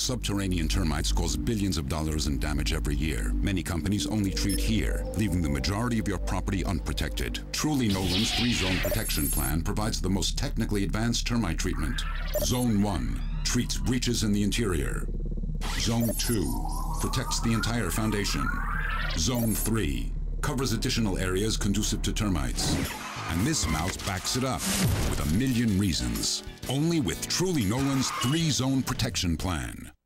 subterranean termites cause billions of dollars in damage every year. Many companies only treat here, leaving the majority of your property unprotected. Truly Nolen's 3-zone protection plan provides the most technically advanced termite treatment. Zone 1 treats breaches in the interior. Zone 2 protects the entire foundation. Zone 3 covers additional areas conducive to termites. And this mouse backs it up with a million reasons. Only with Truly Nolen's 3-zone protection plan.